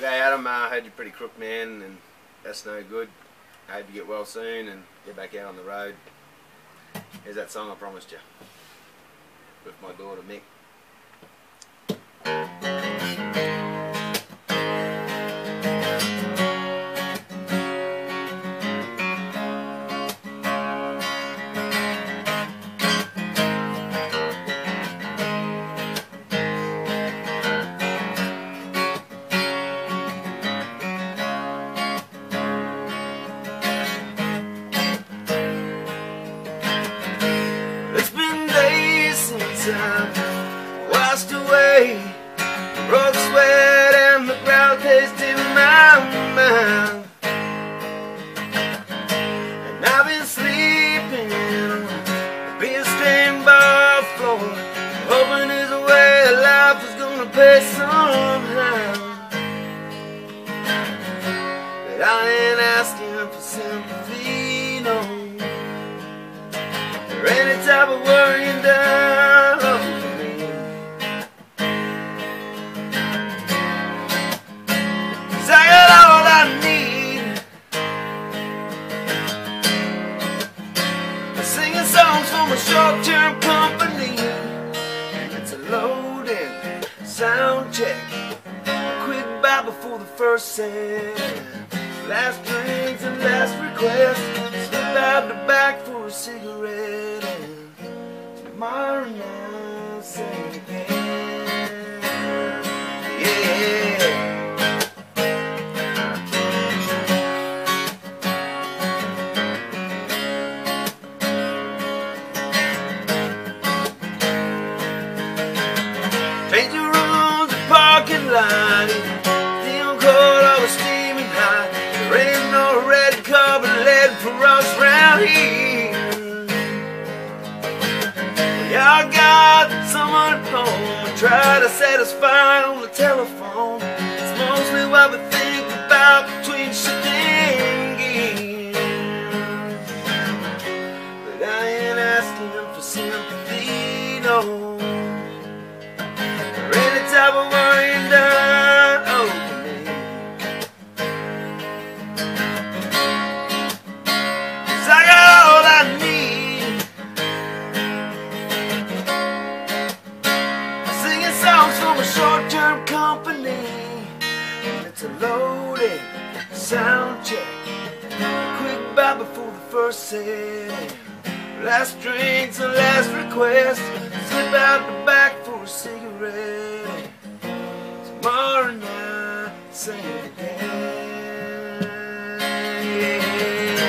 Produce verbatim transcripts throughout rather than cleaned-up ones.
G'day Adam, I uh, heard you're pretty crook man and that's no good. I hope you get well soon and get back out on the road. Here's that song I promised you with my daughter Mick. I washed away the road sweat and the ground taste in my mouth, and I've been sleeping being stained by the floor, hoping there's a way life is gonna pay somehow. But I ain't asking for sympathy, no, or any type of worrying down. Songs from a short-term company, and it's a loading sound check, a quick bite before the first set, last drinks and last requests, slip out the back for a cigarette, and tomorrow night say it again, yeah. Change the rules, the parking lot, still cold, I was steaming hot. There ain't no red carpet led for us round here. Y'all got someone at home, I try to satisfy on the telephone. It's mostly what we think about between shit and gears. But I ain't asking for sympathy, no, type of worrying down over me. 'Cause I got all I need. I'm singing songs from a short-term company, and it's a loaded sound check, a quick bite before the first set, last drinks and last requests, slip out the back for a cigarette. Tomorrow night, say it again, yeah.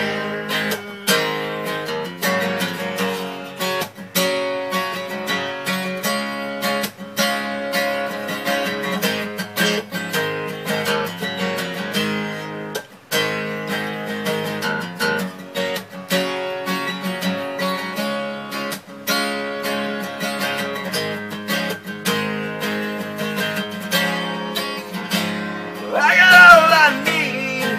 I got all I need.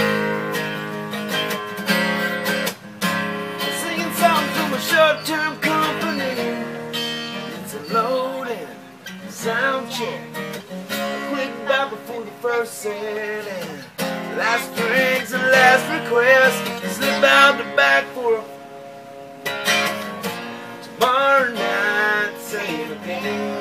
I'm singing songs from a short-term company. It's a loaded sound check, a quick bite before the first set, and last drinks and last requests, slip out the back for a tomorrow night, say it again.